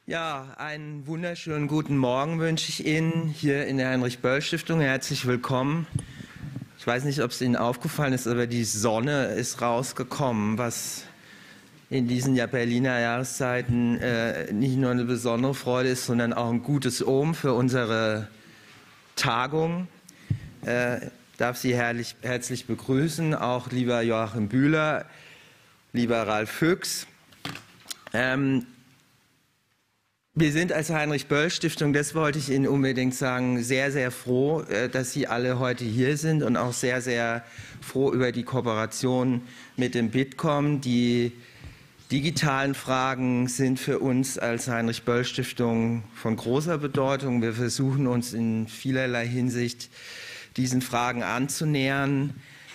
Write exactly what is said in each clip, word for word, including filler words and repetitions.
Ja, einen wunderschönen guten Morgen wünsche ich Ihnen hier in der Heinrich-Böll-Stiftung. Herzlich willkommen. Ich weiß nicht, ob es Ihnen aufgefallen ist, aber die Sonne ist rausgekommen, was in diesen ja Berliner Jahreszeiten äh, nicht nur eine besondere Freude ist, sondern auch ein gutes Omen für unsere Tagung. Äh, darf Sie herrlich, herzlich begrüßen, auch lieber Joachim Bühler, lieber Ralf Füchs. Ähm, Wir sind als Heinrich-Böll-Stiftung, das wollte ich Ihnen unbedingt sagen, sehr, sehr froh, dass Sie alle heute hier sind und auch sehr, sehr froh über die Kooperation mit dem Bitkom. Die digitalen Fragen sind für uns als Heinrich-Böll-Stiftung von großer Bedeutung. Wir versuchen uns in vielerlei Hinsicht diesen Fragen anzunähern.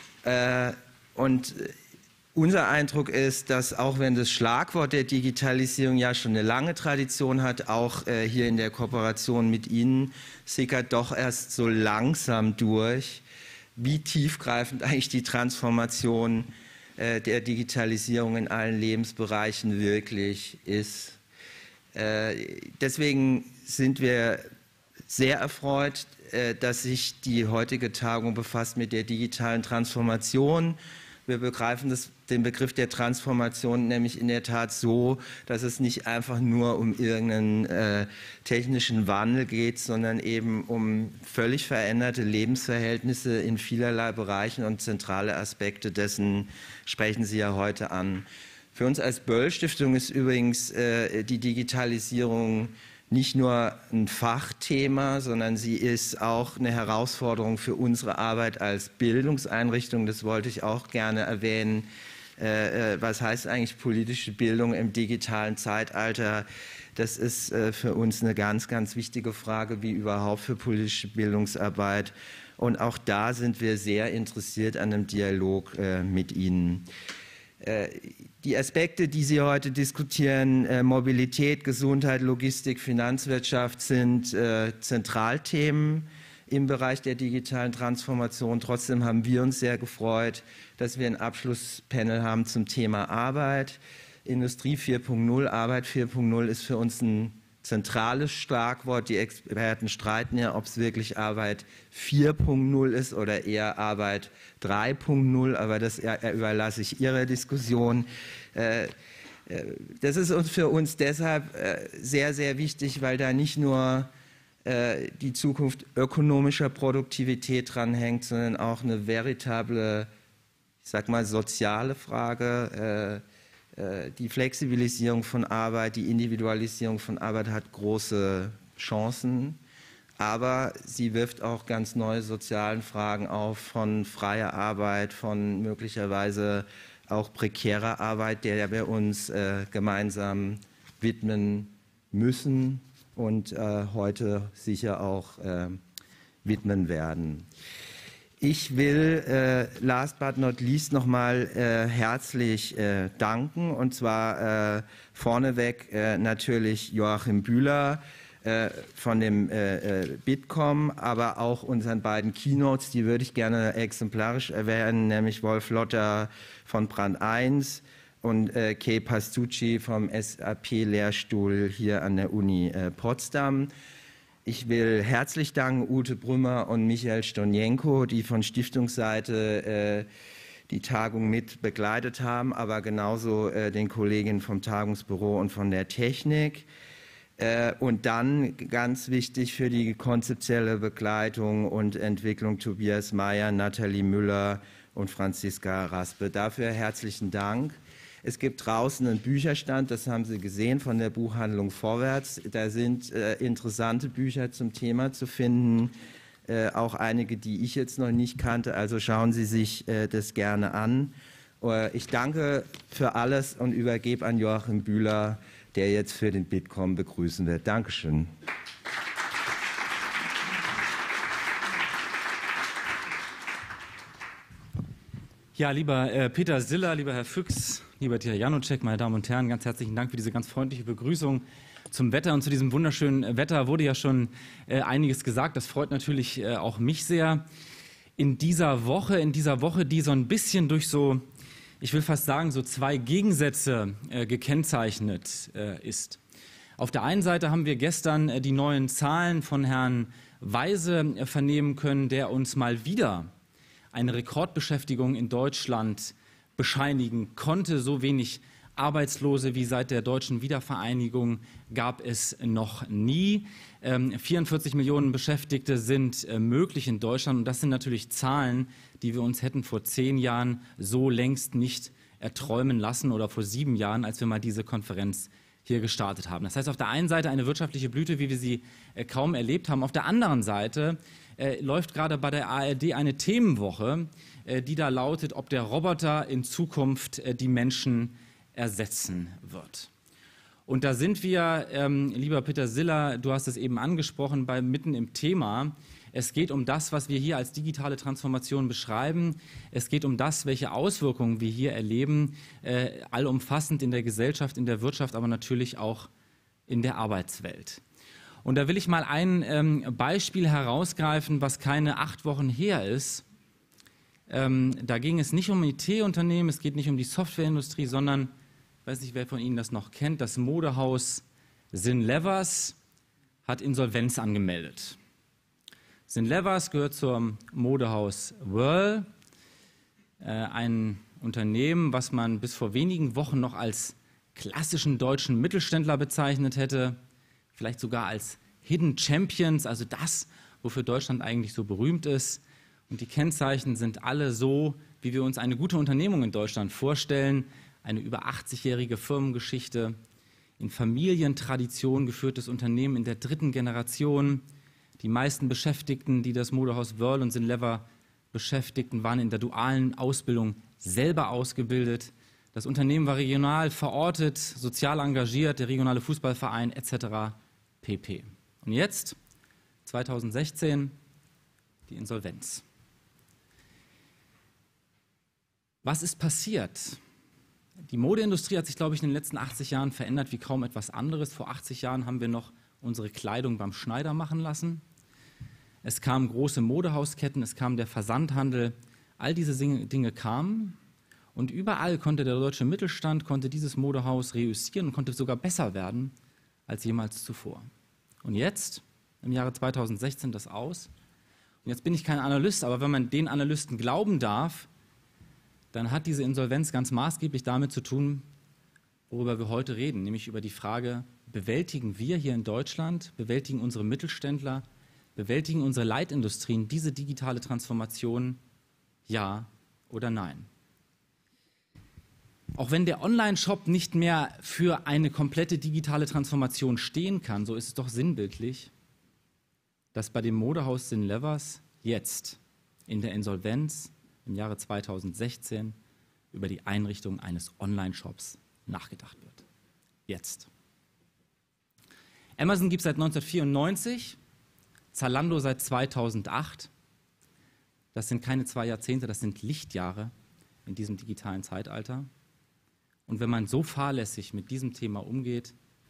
Und unser Eindruck ist, dass auch wenn das Schlagwort der Digitalisierung ja schon eine lange Tradition hat, auch äh, hier in der Kooperation mit Ihnen sickert doch erst so langsam durch, wie tiefgreifend eigentlich die Transformation äh, der Digitalisierung in allen Lebensbereichen wirklich ist. Äh, deswegen sind wir sehr erfreut, äh, dass sich die heutige Tagung befasst mit der digitalen Transformation. Wir begreifen das, den Begriff der Transformation nämlich in der Tat so, dass es nicht einfach nur um irgendeinen äh, technischen Wandel geht, sondern eben um völlig veränderte Lebensverhältnisse in vielerlei Bereichen, und zentrale Aspekte dessen sprechen Sie ja heute an. Für uns als Böll-Stiftung ist übrigens äh, die Digitalisierung nicht nur ein Fachthema, sondern sie ist auch eine Herausforderung für unsere Arbeit als Bildungseinrichtung. Das wollte ich auch gerne erwähnen. Äh, was heißt eigentlich politische Bildung im digitalen Zeitalter? Das ist äh, für uns eine ganz, ganz wichtige Frage, wie überhaupt für politische Bildungsarbeit. Und auch da sind wir sehr interessiert an einem Dialog äh, mit Ihnen. Die Aspekte, die Sie heute diskutieren, äh, Mobilität, Gesundheit, Logistik, Finanzwirtschaft, sind äh, Zentralthemen im Bereich der digitalen Transformation. Trotzdem haben wir uns sehr gefreut, dass wir ein Abschlusspanel haben zum Thema Arbeit. Industrie vier Punkt null, Arbeit vier Punkt null ist für uns ein zentrales Schlagwort. Die Experten streiten ja, ob es wirklich Arbeit vier Punkt null ist oder eher Arbeit drei Punkt null, aber das überlasse ich Ihrer Diskussion. Das ist uns für uns deshalb sehr, sehr wichtig, weil da nicht nur die Zukunft ökonomischer Produktivität dranhängt, sondern auch eine veritable, ich sag mal, soziale Frage. Die Flexibilisierung von Arbeit, die Individualisierung von Arbeit hat große Chancen, aber sie wirft auch ganz neue soziale Fragen auf, von freier Arbeit, von möglicherweise auch prekärer Arbeit, der wir uns äh, gemeinsam widmen müssen und äh, heute sicher auch äh, widmen werden. Ich will äh, last but not least nochmal äh, herzlich äh, danken, und zwar äh, vorneweg äh, natürlich Joachim Bühler äh, von dem äh, Bitkom, aber auch unseren beiden Keynotes, die würde ich gerne exemplarisch erwähnen, nämlich Wolf Lotter von Brand eins und äh, Kay Pastucci vom S A P-Lehrstuhl hier an der Uni äh, Potsdam. Ich will herzlich danken Ute Brümmer und Michael Stonienko, die von Stiftungsseite äh, die Tagung mit begleitet haben, aber genauso äh, den Kolleginnen vom Tagungsbüro und von der Technik. Äh, und dann ganz wichtig für die konzeptionelle Begleitung und Entwicklung Tobias Meyer, Nathalie Müller und Franziska Raspe. Dafür herzlichen Dank. Es gibt draußen einen Bücherstand, das haben Sie gesehen, von der Buchhandlung Vorwärts. Da sind äh, interessante Bücher zum Thema zu finden, äh, auch einige, die ich jetzt noch nicht kannte. Also schauen Sie sich äh, das gerne an. Äh, ich danke für alles und übergebe an Joachim Bühler, der jetzt für den Bitkom begrüßen wird. Dankeschön. Ja, lieber äh, Peter Siller, lieber Herr Füchs, lieber Tija Janocek, meine Damen und Herren, ganz herzlichen Dank für diese ganz freundliche Begrüßung zum Wetter. Und zu diesem wunderschönen Wetter wurde ja schon äh, einiges gesagt. Das freut natürlich äh, auch mich sehr. In dieser Woche, in dieser Woche, die so ein bisschen durch so, ich will fast sagen, so zwei Gegensätze äh, gekennzeichnet äh, ist. Auf der einen Seite haben wir gestern die neuen Zahlen von Herrn Weise vernehmen können, der uns mal wieder eine Rekordbeschäftigung in Deutschland bescheinigen konnte. So wenig Arbeitslose wie seit der deutschen Wiedervereinigung gab es noch nie. Ähm, vierundvierzig Millionen Beschäftigte sind äh, möglich in Deutschland. Und das sind natürlich Zahlen, die wir uns hätten vor zehn Jahren so längst nicht erträumen lassen oder vor sieben Jahren, als wir mal diese Konferenz hier gestartet haben. Das heißt, auf der einen Seite eine wirtschaftliche Blüte, wie wir sie äh, kaum erlebt haben. Auf der anderen Seite äh, läuft gerade bei der A R D eine Themenwoche, äh, die da lautet, ob der Roboter in Zukunft äh, die Menschen ersetzen wird. Und da sind wir, ähm, lieber Peter Siller, du hast es eben angesprochen, bei, mitten im Thema. Es geht um das, was wir hier als digitale Transformation beschreiben. Es geht um das, welche Auswirkungen wir hier erleben, äh, allumfassend in der Gesellschaft, in der Wirtschaft, aber natürlich auch in der Arbeitswelt. Und da will ich mal ein ähm, Beispiel herausgreifen, was keine acht Wochen her ist. Ähm, da ging es nicht um I T-Unternehmen, es geht nicht um die Softwareindustrie, sondern, ich weiß nicht, wer von Ihnen das noch kennt, das Modehaus Sinlevers hat Insolvenz angemeldet. Sinlevers gehört zum Modehaus Whirl, äh, ein Unternehmen, was man bis vor wenigen Wochen noch als klassischen deutschen Mittelständler bezeichnet hätte, vielleicht sogar als Hidden Champions, also das, wofür Deutschland eigentlich so berühmt ist. Und die Kennzeichen sind alle so, wie wir uns eine gute Unternehmung in Deutschland vorstellen. Eine über achtzigjährige Firmengeschichte, in Familientradition geführtes Unternehmen in der dritten Generation. Die meisten Beschäftigten, die das Modehaus Whirl und Sinlever beschäftigten, waren in der dualen Ausbildung selber ausgebildet. Das Unternehmen war regional verortet, sozial engagiert, der regionale Fußballverein et cetera pp. Und jetzt, zweitausendsechzehn, die Insolvenz. Was ist passiert? Die Modeindustrie hat sich, glaube ich, in den letzten achtzig Jahren verändert wie kaum etwas anderes. Vor achtzig Jahren haben wir noch unsere Kleidung beim Schneider machen lassen. Es kamen große Modehausketten, es kam der Versandhandel. All diese Dinge kamen und überall konnte der deutsche Mittelstand, konnte dieses Modehaus reüssieren und konnte sogar besser werden als jemals zuvor. Und jetzt, im Jahre zweitausendsechzehn, das aus. Und jetzt bin ich kein Analyst, aber wenn man den Analysten glauben darf, dann hat diese Insolvenz ganz maßgeblich damit zu tun, worüber wir heute reden, nämlich über die Frage, bewältigen wir hier in Deutschland, bewältigen unsere Mittelständler, bewältigen unsere Leitindustrien diese digitale Transformation, ja oder nein? Auch wenn der Online-Shop nicht mehr für eine komplette digitale Transformation stehen kann, so ist es doch sinnbildlich, dass bei dem Modehaus Sinlevers jetzt in der Insolvenz im Jahre zweitausendsechzehn über die Einrichtung eines Online-Shops nachgedacht wird. Jetzt. Amazon gibt es seit neunzehnhundertvierundneunzig, Zalando seit zweitausendacht. Das sind keine zwei Jahrzehnte, das sind Lichtjahre in diesem digitalen Zeitalter. Und wenn man so fahrlässig mit diesem Thema umgeht,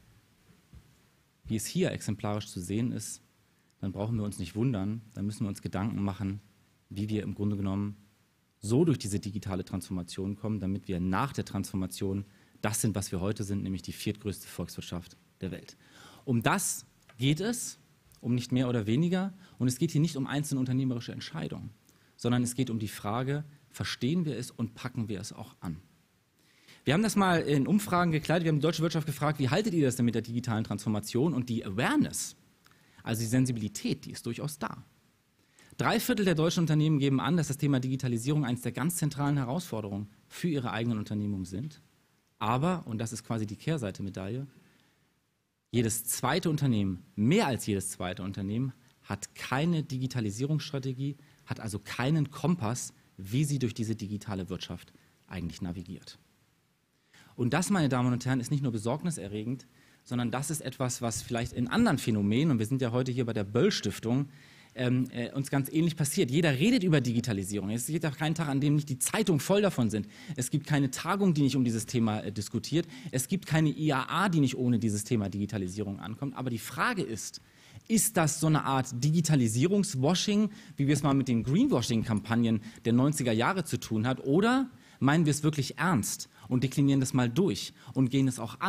wie es hier exemplarisch zu sehen ist, dann brauchen wir uns nicht wundern, dann müssen wir uns Gedanken machen, wie wir im Grunde genommen so durch diese digitale Transformation kommen, damit wir nach der Transformation das sind, was wir heute sind, nämlich die viertgrößte Volkswirtschaft der Welt. Um das geht es, um nicht mehr oder weniger. Und es geht hier nicht um einzelne unternehmerische Entscheidungen, sondern es geht um die Frage, verstehen wir es und packen wir es auch an. Wir haben das mal in Umfragen gekleidet, wir haben die deutsche Wirtschaft gefragt, wie haltet ihr das denn mit der digitalen Transformation? Und die Awareness, also die Sensibilität, die ist durchaus da. Drei Viertel der deutschen Unternehmen geben an, dass das Thema Digitalisierung eines der ganz zentralen Herausforderungen für ihre eigenen Unternehmungen sind. Aber, und das ist quasi die Kehrseite der Medaille, jedes zweite Unternehmen, mehr als jedes zweite Unternehmen, hat keine Digitalisierungsstrategie, hat also keinen Kompass, wie sie durch diese digitale Wirtschaft eigentlich navigiert. Und das, meine Damen und Herren, ist nicht nur besorgniserregend, sondern das ist etwas, was vielleicht in anderen Phänomenen, und wir sind ja heute hier bei der Böll-Stiftung, Ähm, äh, uns ganz ähnlich passiert. Jeder redet über Digitalisierung. Es gibt auch keinen Tag, an dem nicht die Zeitungen voll davon sind. Es gibt keine Tagung, die nicht um dieses Thema äh, diskutiert. Es gibt keine I A A, die nicht ohne dieses Thema Digitalisierung ankommt. Aber die Frage ist, ist das so eine Art Digitalisierungswashing, wie wir es mal mit den Greenwashing-Kampagnen der neunziger Jahre zu tun hat? Oder meinen wir es wirklich ernst und deklinieren das mal durch und gehen es auch an?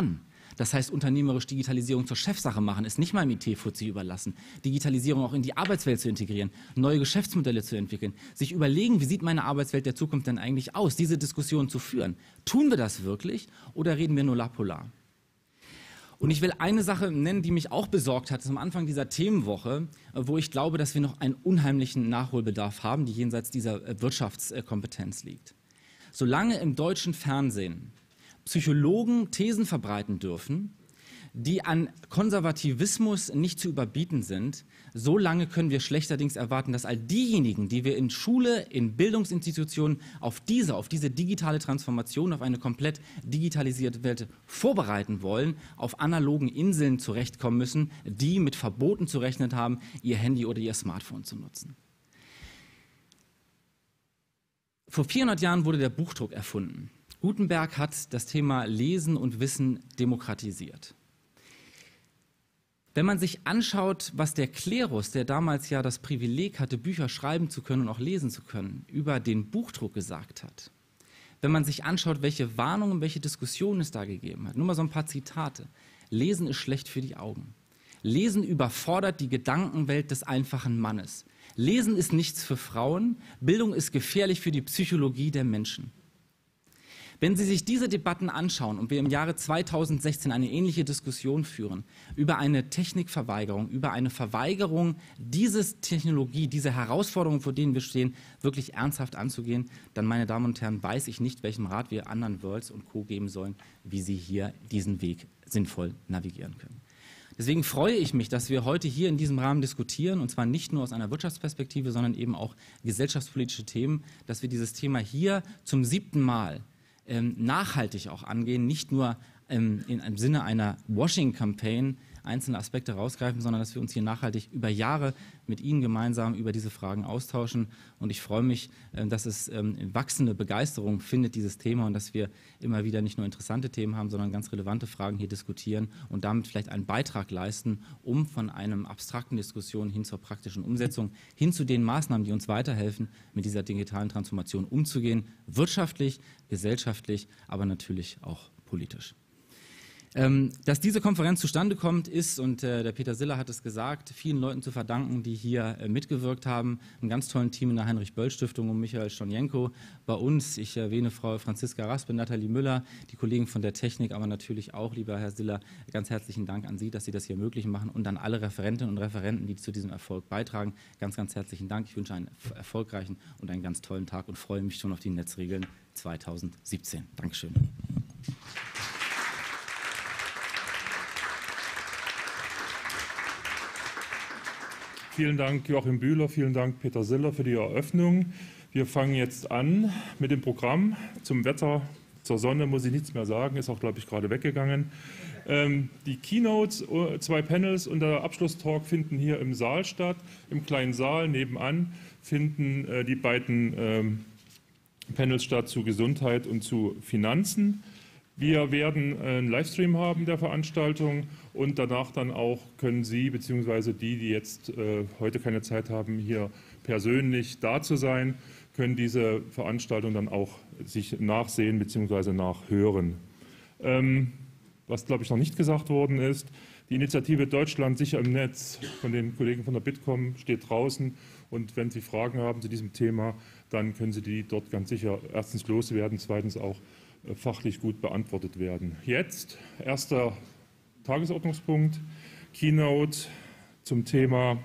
Das heißt, unternehmerisch Digitalisierung zur Chefsache machen, ist nicht mal im I T-Fuzzi überlassen. Digitalisierung auch in die Arbeitswelt zu integrieren, neue Geschäftsmodelle zu entwickeln, sich überlegen, wie sieht meine Arbeitswelt der Zukunft denn eigentlich aus, diese Diskussion zu führen. Tun wir das wirklich oder reden wir nur lapolar? Und ich will eine Sache nennen, die mich auch besorgt hat, am Anfang dieser Themenwoche, wo ich glaube, dass wir noch einen unheimlichen Nachholbedarf haben, die jenseits dieser Wirtschaftskompetenz liegt. Solange im deutschen Fernsehen Psychologen Thesen verbreiten dürfen, die an Konservativismus nicht zu überbieten sind, so lange können wir schlechterdings erwarten, dass all diejenigen, die wir in Schule, in Bildungsinstitutionen auf diese, auf diese digitale Transformation, auf eine komplett digitalisierte Welt vorbereiten wollen, auf analogen Inseln zurechtkommen müssen, die mit Verboten zu rechnen haben, ihr Handy oder ihr Smartphone zu nutzen. Vor vierhundert Jahren wurde der Buchdruck erfunden. Gutenberg hat das Thema Lesen und Wissen demokratisiert. Wenn man sich anschaut, was der Klerus, der damals ja das Privileg hatte, Bücher schreiben zu können und auch lesen zu können, über den Buchdruck gesagt hat, wenn man sich anschaut, welche Warnungen, welche Diskussionen es da gegeben hat, nur mal so ein paar Zitate. Lesen ist schlecht für die Augen. Lesen überfordert die Gedankenwelt des einfachen Mannes. Lesen ist nichts für Frauen. Bildung ist gefährlich für die Psychologie der Menschen. Wenn Sie sich diese Debatten anschauen und wir im Jahre zweitausendsechzehn eine ähnliche Diskussion führen über eine Technikverweigerung, über eine Verweigerung, diese Technologie, diese Herausforderungen, vor denen wir stehen, wirklich ernsthaft anzugehen, dann, meine Damen und Herren, weiß ich nicht, welchen Rat wir anderen Worlds und Co. geben sollen, wie Sie hier diesen Weg sinnvoll navigieren können. Deswegen freue ich mich, dass wir heute hier in diesem Rahmen diskutieren, und zwar nicht nur aus einer Wirtschaftsperspektive, sondern eben auch gesellschaftspolitische Themen, dass wir dieses Thema hier zum siebten Mal ähm, nachhaltig auch angehen, nicht nur ähm, in einem Sinne einer Washing-Campaign einzelne Aspekte rausgreifen, sondern dass wir uns hier nachhaltig über Jahre mit Ihnen gemeinsam über diese Fragen austauschen. Und ich freue mich, dass es wachsende Begeisterung findet, dieses Thema, und dass wir immer wieder nicht nur interessante Themen haben, sondern ganz relevante Fragen hier diskutieren und damit vielleicht einen Beitrag leisten, um von einer abstrakten Diskussion hin zur praktischen Umsetzung, hin zu den Maßnahmen, die uns weiterhelfen, mit dieser digitalen Transformation umzugehen, wirtschaftlich, gesellschaftlich, aber natürlich auch politisch. Dass diese Konferenz zustande kommt, ist, und äh, der Peter Siller hat es gesagt, vielen Leuten zu verdanken, die hier äh, mitgewirkt haben. Einem ganz tollen Team in der Heinrich-Böll-Stiftung um Michael Stonienko. Bei uns, ich erwähne Frau Franziska Raspe, Nathalie Müller, die Kollegen von der Technik, aber natürlich auch, lieber Herr Siller, ganz herzlichen Dank an Sie, dass Sie das hier möglich machen, und an alle Referentinnen und Referenten, die zu diesem Erfolg beitragen. Ganz, ganz herzlichen Dank. Ich wünsche einen erfolgreichen und einen ganz tollen Tag und freue mich schon auf die Netzregeln zweitausendsiebzehn. Dankeschön. Vielen Dank, Joachim Bühler, vielen Dank, Peter Siller, für die Eröffnung. Wir fangen jetzt an mit dem Programm. Zum Wetter, zur Sonne muss ich nichts mehr sagen, ist auch, glaube ich, gerade weggegangen. Ähm, die Keynotes, zwei Panels und der Abschlusstalk finden hier im Saal statt. Im kleinen Saal nebenan finden äh, die beiden ähm, Panels statt zu Gesundheit und zu Finanzen. Wir werden einen Livestream haben der Veranstaltung, und danach dann auch können Sie bzw. die, die jetzt äh, heute keine Zeit haben, hier persönlich da zu sein, können diese Veranstaltung dann auch sich nachsehen bzw. nachhören. Ähm, was, glaube ich, noch nicht gesagt worden ist: Die Initiative Deutschland sicher im Netz von den Kollegen von der Bitkom steht draußen, und wenn Sie Fragen haben zu diesem Thema, dann können Sie die dort ganz sicher erstens loswerden, zweitens auch fachlich gut beantwortet werden. Jetzt erster Tagesordnungspunkt, Keynote zum Thema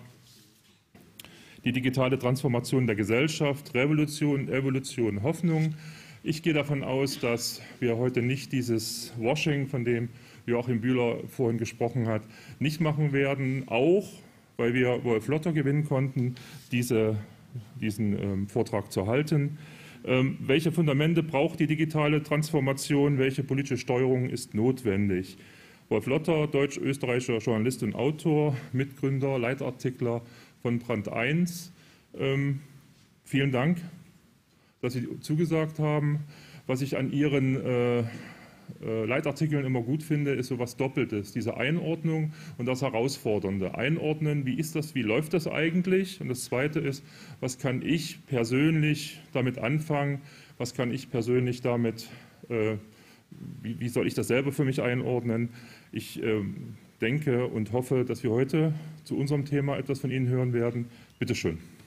die digitale Transformation der Gesellschaft, Revolution, Evolution, Hoffnung. Ich gehe davon aus, dass wir heute nicht dieses Washing, von dem Joachim Bühler vorhin gesprochen hat, nicht machen werden, auch weil wir Wolf Lotter gewinnen konnten, diese, diesen ähm, Vortrag zu halten. Ähm, welche Fundamente braucht die digitale Transformation? Welche politische Steuerung ist notwendig? Wolf Lotter, deutsch-österreichischer Journalist und Autor, Mitgründer, Leitartikler von Brand eins. Ähm, vielen Dank, dass Sie zugesagt haben. Was ich an Ihren äh, äh, Leitartikeln immer gut finde, ist so was Doppeltes, diese Einordnung und das Herausfordernde. Einordnen, wie ist das, wie läuft das eigentlich? Und das Zweite ist, was kann ich persönlich damit anfangen? Was kann ich persönlich damit äh, wie, wie soll ich das selber für mich einordnen? Ich äh, denke und hoffe, dass wir heute zu unserem Thema etwas von Ihnen hören werden. Bitte schön.